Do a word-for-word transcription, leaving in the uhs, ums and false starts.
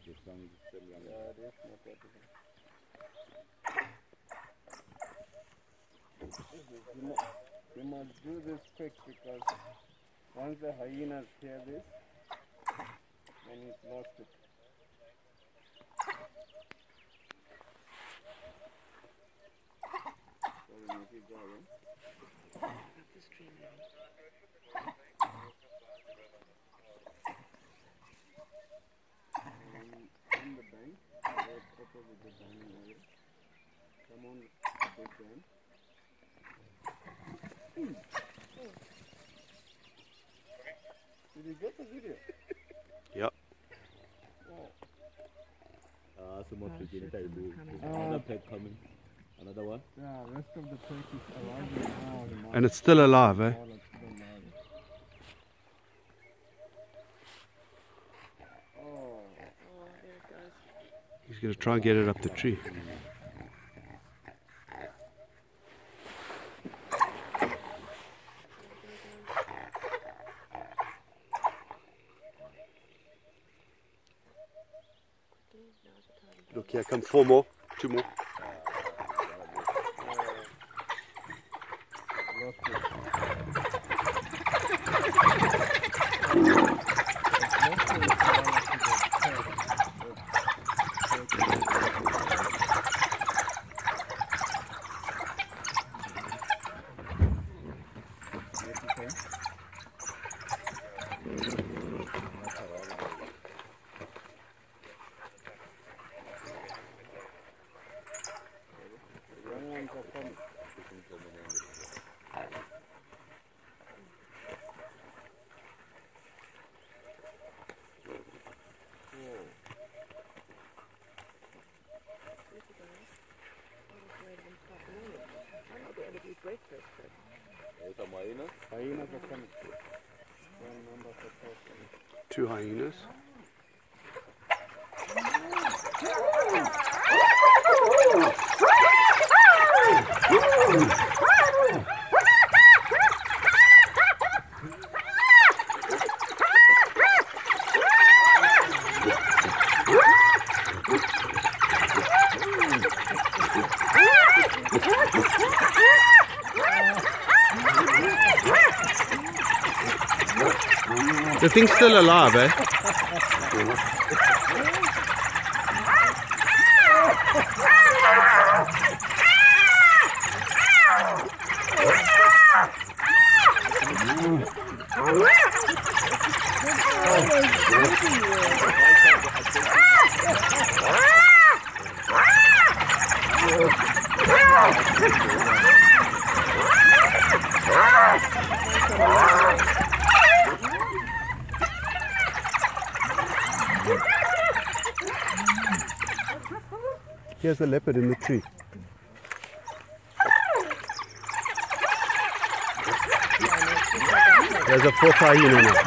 You must, you must do this quick because once the hyenas hear this, then he's lost it. So we need to keep going. That's the stream now. On the bank, right opposite the dining area. Come on, big jump. Hmm. Oh. Did you get the video? Yep. Wow. Ah, some of the game time. Another pet coming. Another one? Yeah, rest of the pack is arriving now. And it's still alive, eh? Oh. He's going to try and get it up the tree. Look, here come four more, two more. Hyenas are coming. One number for person. Two hyenas. The thing's still alive, eh? Here's a leopard in the tree. There's a fourth hyena now.